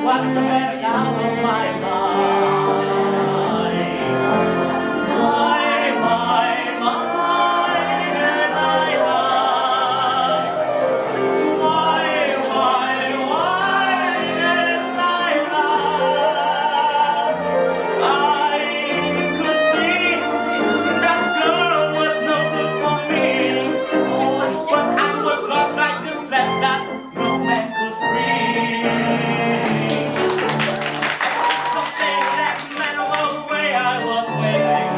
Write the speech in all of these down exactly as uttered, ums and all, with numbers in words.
was the man out of my mind. My, my, my, delilah. Why, why, why, delilah? I could see that girl was no good for me, but I was lost like a slave that no man could free. Someday that man away, I was waiting.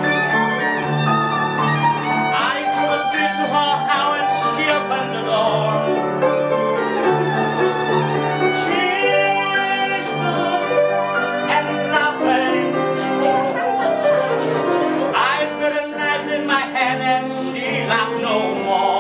I threw a street to her house and she opened the door. She stood and laughing. I felt the knives in my hand and she laughed no more.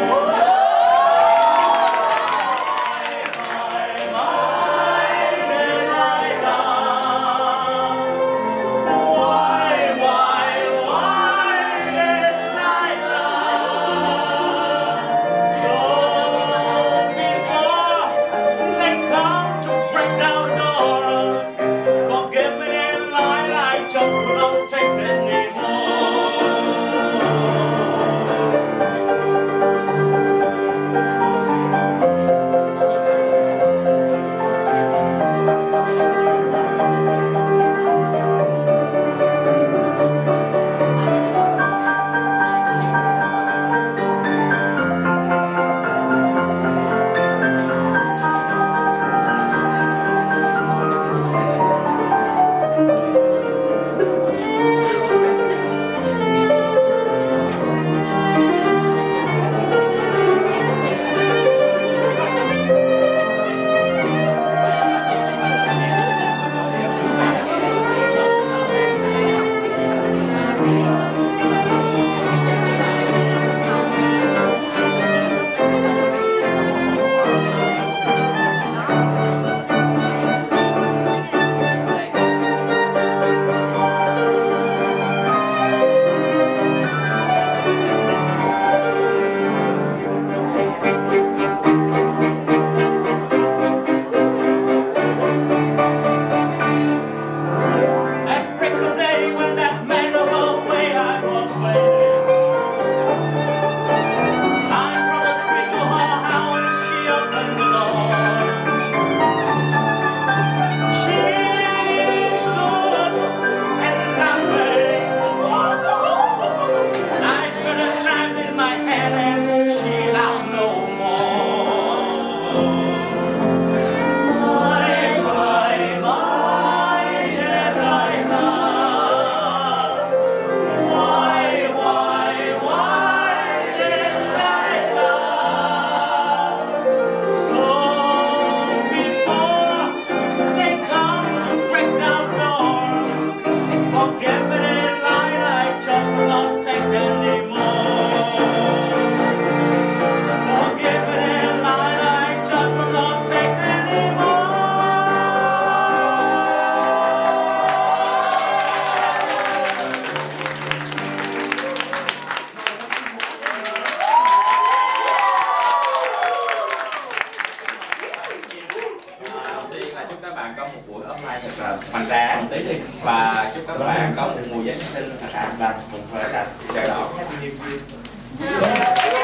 Chúc các bạn có một buổi offline thật là hoành tráng một tí đi, và chúc các bạn có một mùa Giáng sinh thật là một trời đỏ. Happy New Year.